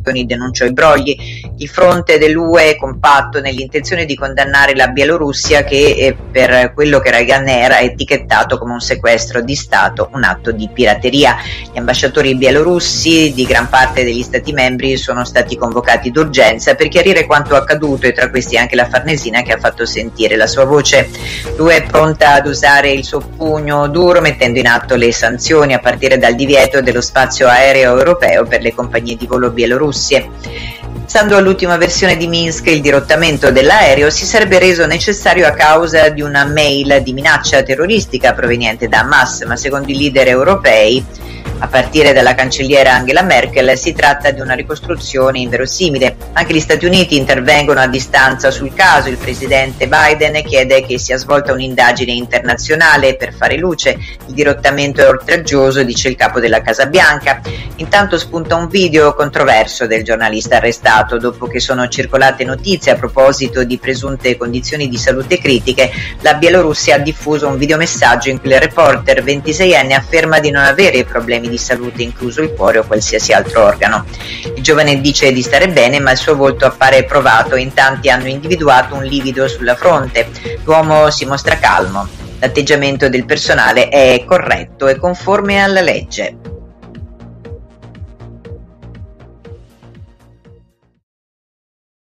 denunciò i brogli. Il fronte dell'UE è compatto nell'intenzione di condannare la Bielorussia che per quello che Ryanair ha etichettato come un sequestro di Stato, un atto di pirateria. Gli ambasciatori bielorussi di gran parte degli Stati membri sono stati convocati d'urgenza per chiarire quanto accaduto e tra questi anche la Farnesina che ha fatto sentire la sua voce. L'UE è pronta ad usare il suo pugno duro mettendo in atto le sanzioni a partire dal divieto dello spazio aereo europeo per le compagnie di volo bielorusse. Stando all'ultima versione di Minsk, il dirottamento dell'aereo si sarebbe reso necessario a causa di una mail di minaccia terroristica proveniente da Hamas, ma secondo i leader europei, a partire dalla cancelliera Angela Merkel, si tratta di una ricostruzione inverosimile. Anche gli Stati Uniti intervengono a distanza sul caso. Il presidente Biden chiede che sia svolta un'indagine internazionale per fare luce. Il dirottamento è oltraggioso, dice il capo della Casa Bianca. Intanto spunta un video controverso del giornalista arrestato. Dopo che sono circolate notizie a proposito di presunte condizioni di salute critiche, la Bielorussia ha diffuso un videomessaggio in cui il reporter 26enne afferma di non avere problemi di salute, incluso il cuore o qualsiasi altro organo. Il giovane dice di stare bene, ma il suo volto appare provato e in tanti hanno individuato un livido sulla fronte. L'uomo si mostra calmo. L'atteggiamento del personale è corretto e conforme alla legge.